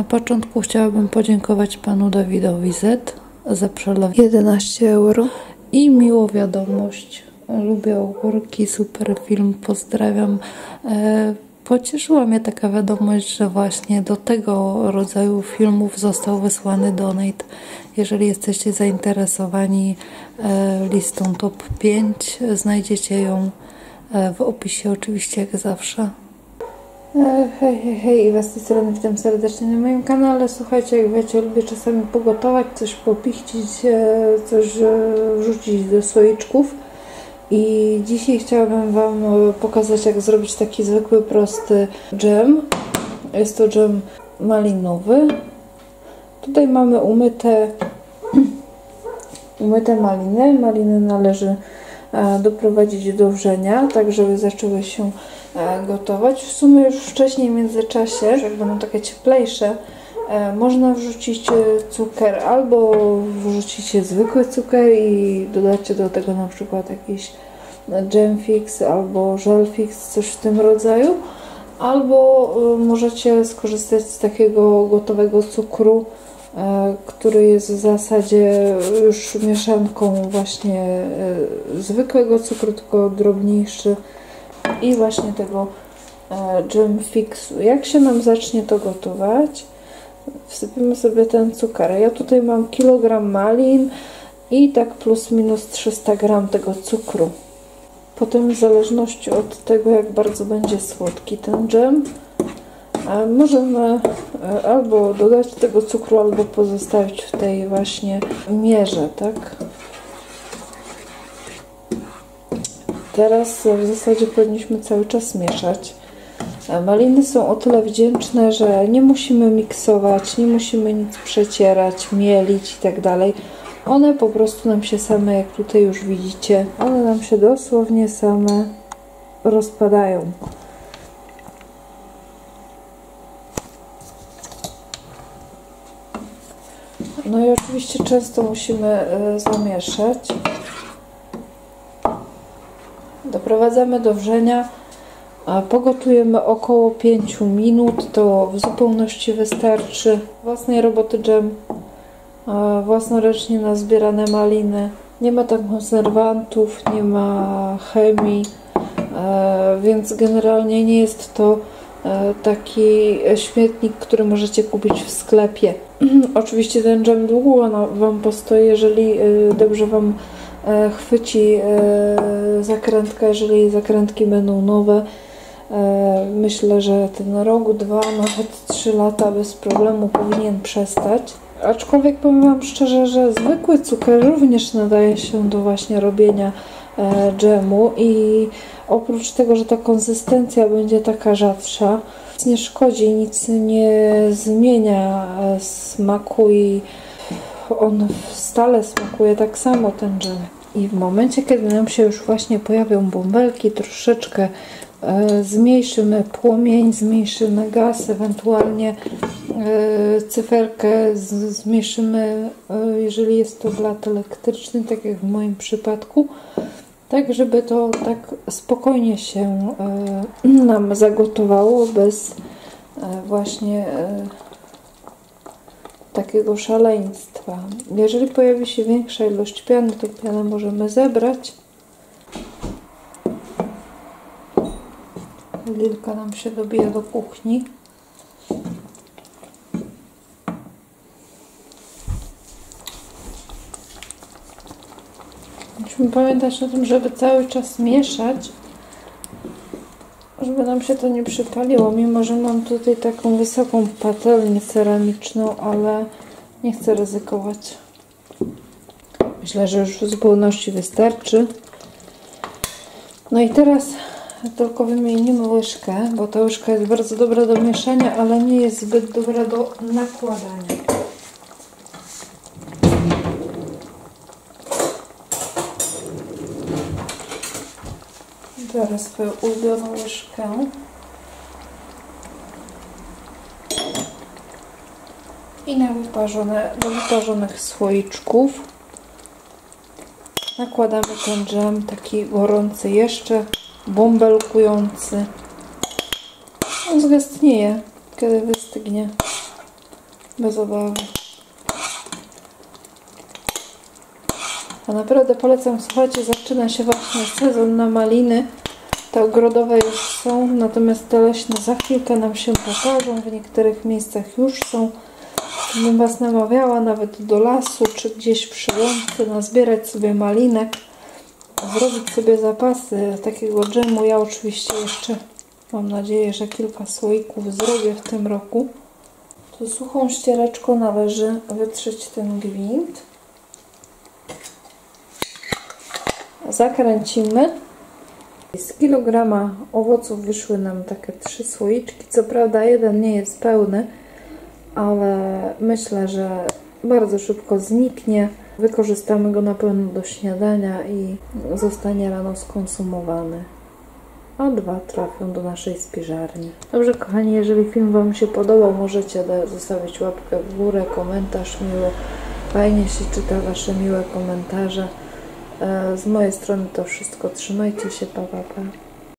początku chciałabym podziękować panu Dawidowi Z za przelew 11 euro i miłą wiadomość. Lubię ogórki, super film, pozdrawiam. Pocieszyła mnie taka wiadomość, że właśnie do tego rodzaju filmów został wysłany donate. Jeżeli jesteście zainteresowani listą top 5, znajdziecie ją w opisie oczywiście jak zawsze. Hej, Iwa z tej strony, witam serdecznie na moim kanale. Słuchajcie, jak wiecie, lubię czasami pogotować, coś popichcić, coś wrzucić do słoiczków. I dzisiaj chciałabym wam pokazać, jak zrobić taki zwykły, prosty dżem. Jest to dżem malinowy. Tutaj mamy umyte maliny. Maliny należy doprowadzić do wrzenia, tak żeby zaczęły się gotować. W sumie już wcześniej w międzyczasie, jak będą takie cieplejsze, można wrzucić cukier, albo wrzucicie zwykły cukier i dodacie do tego na przykład jakiś Jam Fix albo Gel Fix, coś w tym rodzaju, albo możecie skorzystać z takiego gotowego cukru, który jest w zasadzie już mieszanką właśnie zwykłego cukru, tylko drobniejszy, i właśnie tego Jam Fixu. Jak się nam zacznie to gotować, wsypimy sobie ten cukier. Ja tutaj mam kilogram malin i tak plus minus 300 gram tego cukru. Potem w zależności od tego, jak bardzo będzie słodki ten dżem, możemy albo dodać tego cukru, albo pozostawić w tej właśnie mierze, tak? Teraz w zasadzie powinniśmy cały czas mieszać. Maliny są o tyle wdzięczne, że nie musimy miksować, nie musimy nic przecierać, mielić i tak dalej. One po prostu nam się same, jak tutaj już widzicie, one nam się dosłownie same rozpadają. No i oczywiście często musimy zamieszać. Doprowadzamy do wrzenia, pogotujemy około 5 minut, to w zupełności wystarczy. Własnej roboty dżem, własnoręcznie nazbierane maliny, nie ma tam konserwantów, nie ma chemii, więc generalnie nie jest to taki śmietnik, który możecie kupić w sklepie. Oczywiście ten dżem długo wam postoi, jeżeli dobrze wam chwyci zakrętka, jeżeli zakrętki będą nowe. Myślę, że ten rok, 2, nawet 3 lata bez problemu powinien przestać. Aczkolwiek powiem wam szczerze, że zwykły cukier również nadaje się do właśnie robienia dżemu i oprócz tego, że ta konsystencja będzie taka rzadsza, nic nie szkodzi, nic nie zmienia smaku i on stale smakuje tak samo, ten dżem. I w momencie, kiedy nam się już właśnie pojawią bąbelki, troszeczkę zmniejszymy płomień, zmniejszymy gaz, ewentualnie cyferkę zmniejszymy, jeżeli jest to blat elektryczny, tak jak w moim przypadku, tak żeby to tak spokojnie się nam zagotowało, bez właśnie takiego szaleństwa. Jeżeli pojawi się większa ilość piany, to pianę możemy zebrać. Lilka nam się dobija do kuchni. Musimy pamiętać o tym, żeby cały czas mieszać, żeby nam się to nie przypaliło, mimo że mam tutaj taką wysoką patelnię ceramiczną, ale nie chcę ryzykować. Myślę, że już w zupełności wystarczy. No i teraz tylko wymienimy łyżkę, bo ta łyżka jest bardzo dobra do mieszania, ale nie jest zbyt dobra do nakładania. Biorę swoją ulubioną łyżkę i do wyparzonych słoiczków nakładamy ten dżem, taki gorący jeszcze, bąbelkujący. On zgęstnieje, kiedy wystygnie. bez obawy. A naprawdę polecam, słuchajcie, zaczyna się właśnie sezon na maliny. Te ogrodowe już są, natomiast te leśne za chwilkę nam się pokażą. W niektórych miejscach już są. Bym Was namawiała nawet do lasu, czy gdzieś przy łące, nazbierać sobie malinek, zrobić sobie zapasy takiego dżemu. Ja oczywiście jeszcze mam nadzieję, że kilka słoików zrobię w tym roku. Tu suchą ściereczką należy wytrzeć ten gwint. Zakręcimy. Z kilograma owoców wyszły nam takie 3 słoiczki. Co prawda jeden nie jest pełny, ale myślę, że bardzo szybko zniknie. Wykorzystamy go na pewno do śniadania i zostanie rano skonsumowany. A 2 trafią do naszej spiżarni. Dobrze, kochani, jeżeli film Wam się podobał, możecie zostawić łapkę w górę, komentarz miły. Fajnie się czyta Wasze miłe komentarze. Z mojej strony to wszystko. Trzymajcie się, pa, pa, pa.